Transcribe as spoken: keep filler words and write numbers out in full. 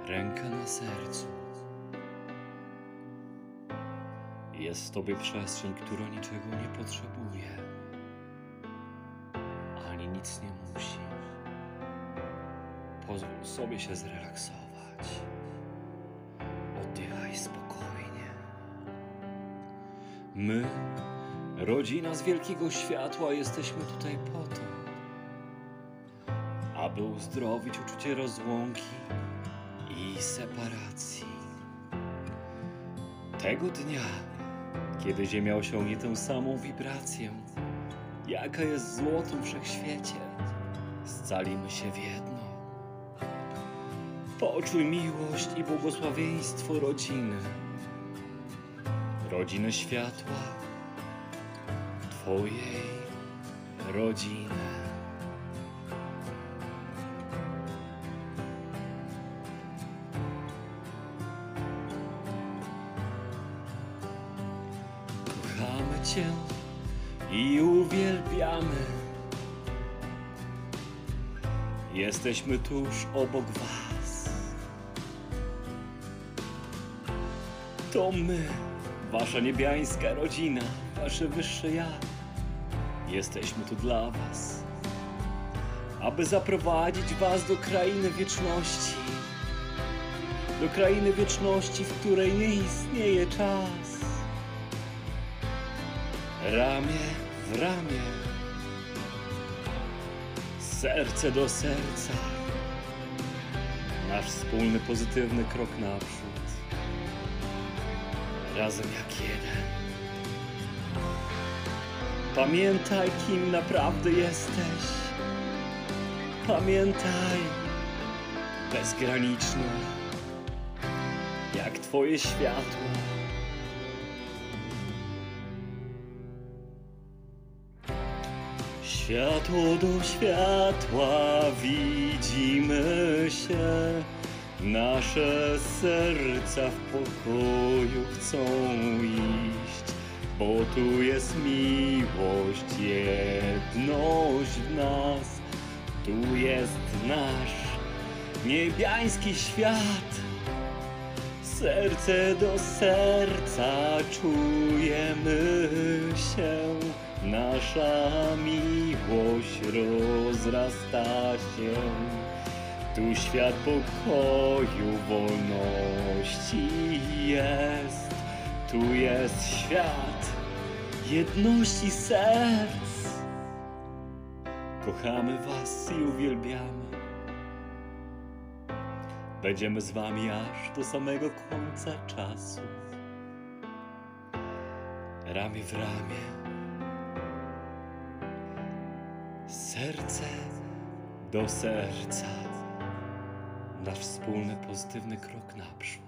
Ręka na sercu. Jest w Tobie przestrzeń, która niczego nie potrzebuje, ani nic nie musi. Pozwól sobie się zrelaksować. Oddychaj spokojnie. My, rodzina z wielkiego światła, jesteśmy tutaj po to, aby uzdrowić uczucie rozłąki i separacji. Tego dnia, kiedy Ziemia osiągnie tę samą wibrację, jaka jest w złotym wszechświecie, scalimy się w jedno. Poczuj miłość i błogosławieństwo rodziny, rodziny światła, Twojej rodziny. Kochamy Cię i uwielbiamy. Jesteśmy tuż obok Was. To my, Wasza niebiańska rodzina, Wasze wyższe ja. Jesteśmy tu dla Was, aby zaprowadzić Was do krainy wieczności. Do krainy wieczności, w której nie istnieje czas. Ramię w ramię, serce do serca, nasz wspólny pozytywny krok naprzód, razem jak jeden. Pamiętaj, kim naprawdę jesteś. Pamiętaj, bezgraniczny, jak Twoje światło. Światło do światła widzimy się, nasze serca w pokoju chcą iść, bo tu jest miłość, jedność w nas, tu jest nasz niebiański świat. Serce do serca czujemy się, nasza miłość rozrasta się. Tu świat pokoju, wolności jest. Tu jest świat jedności serc. Kochamy Was i uwielbiamy. Będziemy z Wami aż do samego końca czasu. Ramię w ramię. Serce do serca. Nasz wspólny, pozytywny krok naprzód.